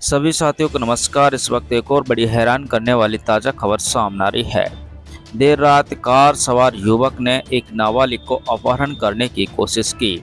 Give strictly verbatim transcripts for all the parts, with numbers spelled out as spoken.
सभी साथियों को नमस्कार। इस वक्त एक और बड़ी हैरान करने वाली ताज़ा खबर सामने आ रही है। देर रात कार सवार युवक ने एक नाबालिग को अपहरण करने की कोशिश की।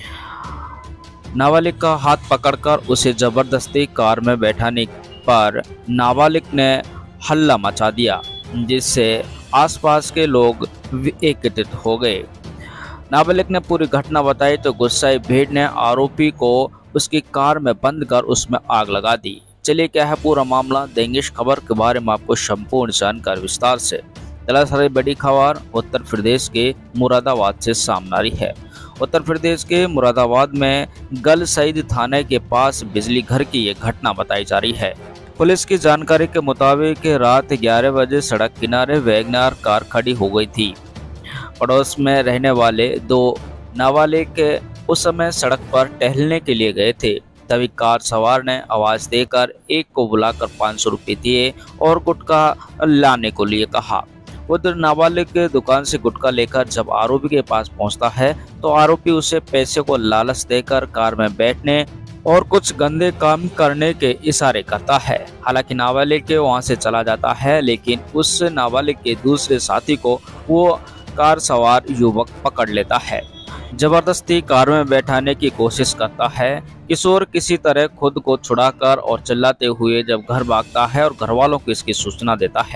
नाबालिग का हाथ पकड़कर उसे जबरदस्ती कार में बैठाने पर नाबालिग ने हल्ला मचा दिया, जिससे आसपास के लोग एकत्रित हो गए। नाबालिग ने पूरी घटना बताई तो गुस्साई भीड़ ने आरोपी को उसकी कार में बंद कर उसमें आग लगा दी। चलिए क्या है पूरा मामला, देंगे इस खबर के बारे में आपको संपूर्ण जानकारी विस्तार से। दरअसल बड़ी खबर उत्तर प्रदेश के मुरादाबाद से सामने आ रही है। उत्तर प्रदेश के मुरादाबाद में गल सईद थाने के पास बिजली घर की ये घटना बताई जा रही है। पुलिस की जानकारी के मुताबिक रात ग्यारह बजे सड़क किनारे वैगनार कार खड़ी हो गई थी। पड़ोस में रहने वाले दो नाबालिग उस समय सड़क पर टहलने के लिए गए थे। तभी कार सवार ने आवाज देकर एक को बुलाकर पाँच सौ रुपये दिए और गुटखा लाने को लिए कहा। उधर नाबालिग दुकान से गुटखा लेकर जब आरोपी के पास पहुंचता है तो आरोपी उसे पैसे को लालच देकर कार में बैठने और कुछ गंदे काम करने के इशारे करता है। हालांकि नाबालिग के वहां से चला जाता है, लेकिन उस नाबालिग के दूसरे साथी को वो कार सवार युवक पकड़ लेता है, जबरदस्ती कार में बैठाने की कोशिश करता है। किशोर किसी तरह खुद को छुड़ाकर और चिल्लाते हुए जब घर भागता है और घर वालों को इसकी सूचना देता है।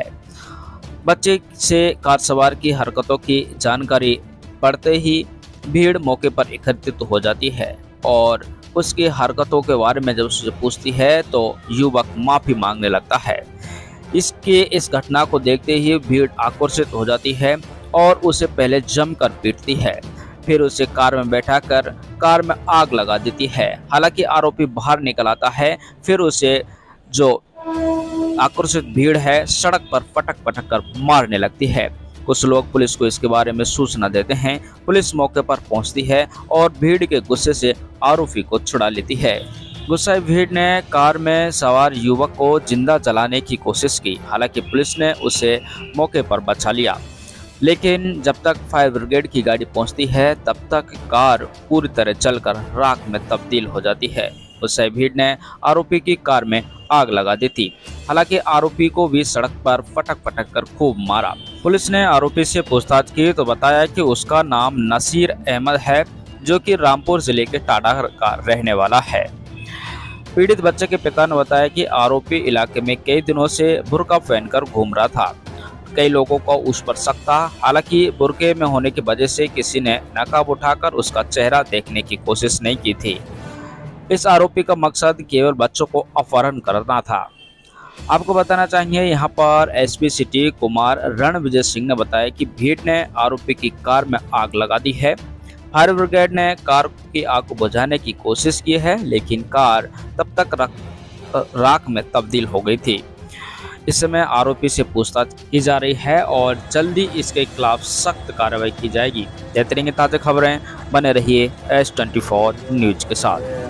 बच्चे से कार सवार की हरकतों की जानकारी पड़ते ही भीड़ मौके पर एकत्रित हो जाती है और उसकी हरकतों के बारे में जब उससे पूछती है तो युवक माफी मांगने लगता है। इसके इस घटना को देखते ही भीड़ आक्रोशित हो जाती है और उसे पहले जमकर पीटती है, फिर उसे कार में बैठाकर कार में आग लगा देती है। हालांकि आरोपी बाहर निकल आता है, फिर उसे जो आक्रोशित भीड़ है सड़क पर पटक पटक कर मारने लगती है। कुछ लोग पुलिस को इसके बारे में सूचना देते हैं। पुलिस मौके पर पहुंचती है और भीड़ के गुस्से से आरोपी को छुड़ा लेती है। गुस्साई भीड़ ने कार में सवार युवक को जिंदा जलाने की कोशिश की। हालांकि पुलिस ने उसे मौके पर बचा लिया, लेकिन जब तक फायर ब्रिगेड की गाड़ी पहुंचती है तब तक कार पूरी तरह जलकर राख में तब्दील हो जाती है। गुस्साई भीड़ ने आरोपी की कार में आग लगा दी थी। हालांकि आरोपी को भी सड़क पर पटक पटक कर खूब मारा। पुलिस ने आरोपी से पूछताछ की तो बताया कि उसका नाम नसीर अहमद है, जो कि रामपुर जिले के टाडा का रहने वाला है। पीड़ित बच्चे के पिता ने बताया कि आरोपी इलाके में कई दिनों से बुर्का पहनकर घूम रहा था। कई लोगों को उस पर शक था। हालांकि बुर्के में होने की वजह से किसी ने नकाब उठाकर उसका चेहरा देखने की कोशिश नहीं की थी। इस आरोपी का मकसद केवल बच्चों को अपहरण करना था। आपको बताना चाहिए यहाँ पर एसपी सिटी कुमार रणविजय सिंह ने बताया कि भीड़ ने आरोपी की कार में आग लगा दी है। फायर ब्रिगेड ने कार की आग को बुझाने की कोशिश की है, लेकिन कार तब तक राख में तब्दील हो गई थी। इस समय आरोपी से पूछताछ की जा रही है और जल्दी इसके खिलाफ सख्त कार्रवाई की जाएगी। देते रहेंगे ताज़ा खबरें, बने रहिए एस ट्वेंटी फोर न्यूज के साथ।